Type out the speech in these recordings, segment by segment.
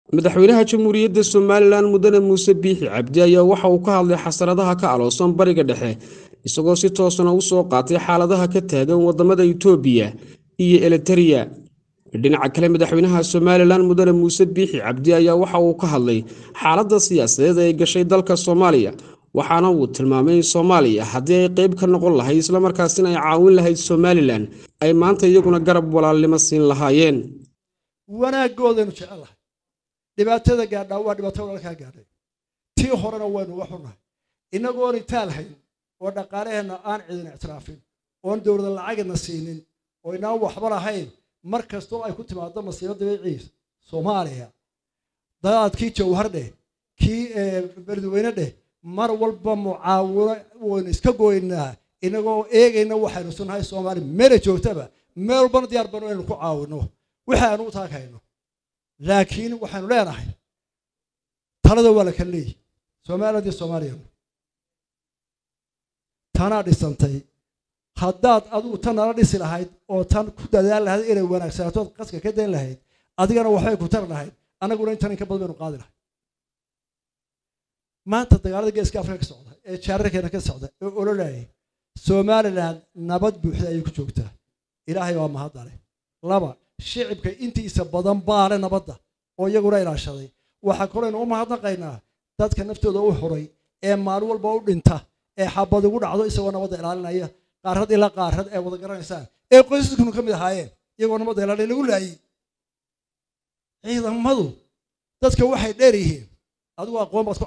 madaxweynaha jamhuuriyadda Soomaaliland mudane Muuse Biixi Cabdi ayaa waxa uu ka hadlay xasaradaha ka aloosan bariga dhexe isagoo si toos ah u soo qaatay xaaladaha ka taagan wadamada Itoobiya iyo Eritrea. dhinaca kale madaxweynaha Soomaaliland mudane Muuse Biixi Cabdi ayaa waxa uu ka hadlay xaaladda siyaasadeed ee gashay dalka Soomaaliya waxaana uu tilmaamay in Soomaaliya haddii ay qayb ka noqon lahayd isla markaasina ay caawin lahayd Soomaaliland ay maanta iyaguna garab walaalnimo siin lahaayeen. wanaagoodan jecelahay dhibaatada gaadhaa waa dhibaato walaalka gaadhay tii horena waynu wax u nahay inagoo intaal hayn oo dhaqaalaheena aan cidin ictiraafin oo dawladda lacagna siinin oo inaan waxba lahayn markastoo ay ku timaado masiibada dabiiciisa Soomaaliya dadkii jawhar dheh kii beledweyne dheh mar walba mucaawino waynu iska gooynaa inagoo eegayna waxaynu sunahay Soomaali meel joogtaba meel walba diyaar baan inuu ku caawino waxaanu u taagayno laakiin waxaanu leenahay talada wala kaleey Soomaaliya tana dhisantay haddaad adigu tan la dhisi lahayd oo tan ku dadaal lahayd inay wanaagsanaato qaska ka deyn lahayd adigana waxay ku tar lahayd anaguna intan ka badan baynu qaadi lahayd maanta dagaalada geeska Afrika ka socda ee jaararkeena ka socda ee ololaayay Soomaaliland nabad buuxda ay ku joogtaa ilaahay waa mahadale laba shicibka intiisa badan baale nabadda oo iyaguna ilaashaday waxa kale inuu mahadnaqaynaa dadka naftooda u xoray ee maalin walba u dhinta ee xabad ugu dhacdo isagoo nabadda ilaalinaya qaarad ila qaarad ee wada garanaysan ee qoysaskuna kamid ahaayeen iyagoo nabadda ilaalin lagu laayay ciidamadu dadka waxay dheer yihiin adigu aqoon baad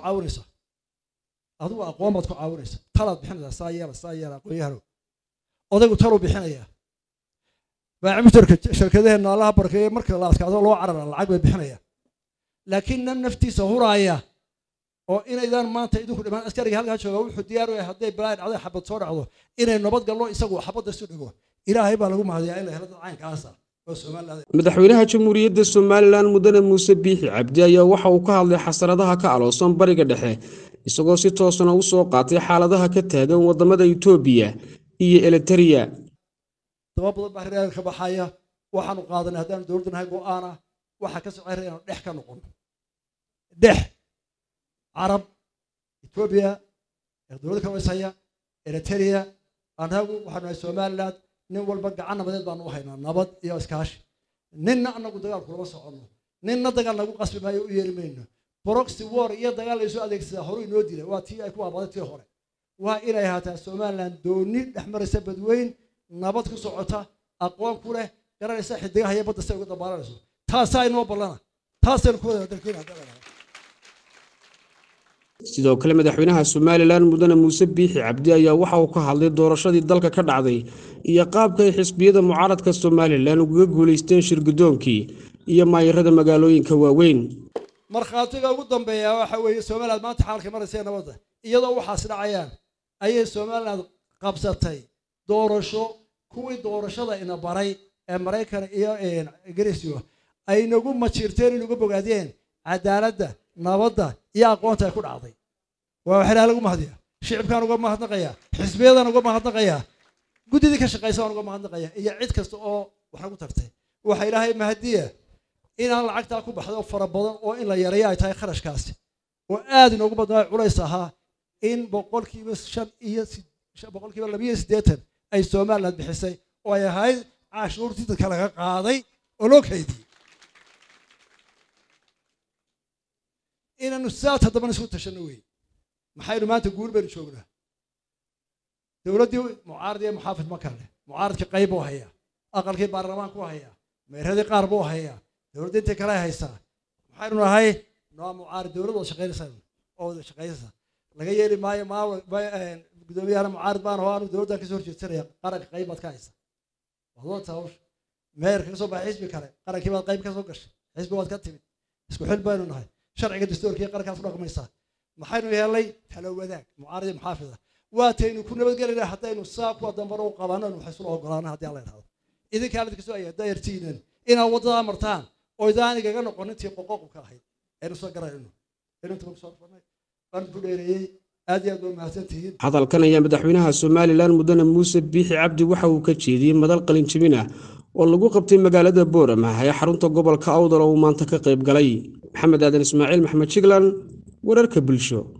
ku caawinaysaa talaad bixinaysaa saayara qoyaharo odaygu talu bixinaya baacimtarka shirkadaheena Allah barkeeyo marka la askaado loo carara lacag bay bixinayaan laakiin naftiisa huraaya oo inaydan maanta idinku dhiman askariga halka jooga wuxuu diyaar u yahay haday balaad caday xabad soo dhacdo inay nabad galno isagu xabada soo dhigo ilaahay baa lagu mahadiyaa in la helo caynkaas oo Soomaaliland. madaxweynaha jamhuuriyadda Soomaaliland mudane Muuse Biixi Cabdi ayaa waxa uu ka hadlay xasaradaha ka aloosan bariga dhexe isagoo si toos ah u soo qaatay xaaladaha ka taagan wadamada Itoobiya iyo Eritrea. sababta bahreer ka baxaya waxaanu qaadanay hadaan dawladnahay go'aana waxa ka soo cireeyay dhex ka noqon dhex Arab Ethiopia dawladda ka waysaya Eritrea anagu waxaanu Soomaaliland nin walba gacan nabadeed baan u haynaa nabad iyo iskaashi ninna anagu dagaal kula socono ninna dagaal lagu qasbi maayo u yeerimayno proxy war iyo dagaal la soo adeegsada hore inoo dilay waa tii ay ku abadatay hore waa inay haataa Soomaaliland dooni dhaxmaraysa badweyn nabad ku socota aqoon ku leh garanaysa xidigaha iyo badda say uga dabaalanayso taas ay noo balana taasaan ku wada dalkeena sidoo kale madaxweynaha Soomaaliland mudane Muuse Biixi Cabdi ayaa waxa uu ka hadlay doorashadii dalka ka dhacday iyo qaabka ay xisbiyada mucaaradka Soomaaliland uga guuleysteen shirgudoonkii iyo maayirada magaalooyinka waaweyn markhaatiga ugu dambeeya waxa weeye Soomaaliland maanta xaalka maraysa nabadda iyadoo waxaas dhacayaan ayay Soomaaliland qabsatay doorasho kuwii doorashada ina baray ee Mareykan iyo Ingiriisiga ay nagu majirteen inuu bogaadeen cadaaladda nabadda iyo aqoonta ay ku dhacday waa waxa lagu mahadiyaa shicibkan uga mahadnaqaya xisbiyadan uga mahadnaqaya guddiga ka shaqeysan uga mahadnaqaya iyo cid kasta oo wax lagu tartay waxa Ilaahay mahadiya in aan lacagta ku baxdo fara badan oo in la yareeyo ay tahay kharashkaasi oo aad inoogu badnaa culays ahaa in 280 ay Soomaaliland bixisay oo ay ahayd cashuurtii dadka laga qaaday oo loo kaydiyay inanu saat haddaba isku tashano weey maxaynu maanta guul baan joognaa dawladii mucaarad iyo muxaafid ma kale mucaaradka qayb oo haya aqalkii baarlamaanka ku haya meeradii qaar buu haya dawladda inta kale haysaa maxaynu nahay noo mucaarad dawladda shaqeynaysa laga yeeli maayo gudoomiyaha mucaarad baan oo aanu dawladda ka soo horjeedsanaya qaranka qayb baad ka haysaa wadoo taawsh meerka soo baa xisbi kale qarankii baad qayb ka soo gashay xisbi waad ka timid isku xil baynu nahay sharciga dastuurka qarankaas u dhaqmaysa maxaynu yeelay talo wadaag mucaarad iyo muxaafid waataynu ku nabad galina hadaynu saaqo dambaro u qabanano waxa soo ogolaana hadii alla yiraahdo idinka la kasoo ayay dayartiinan ina wadada martaan oo idaaniga noqonintii qoqoqka ahayd aynu soo garayno inta ku soo farnay baan ku dheereeyay aad iyo aad u mahadsantihiin hadalkan ayaa madaxweynaha Soomaaliland mudane Muuse Biixi Cabdi waxa uu ka jeediyay madal qalin jabin ah oo lagu qabtay magaalada Boorama ee xarunta gobolka Awdal oo maanta ka qayb galay maxamed aadan ismaaciil maxamed jiglan wararka bulsho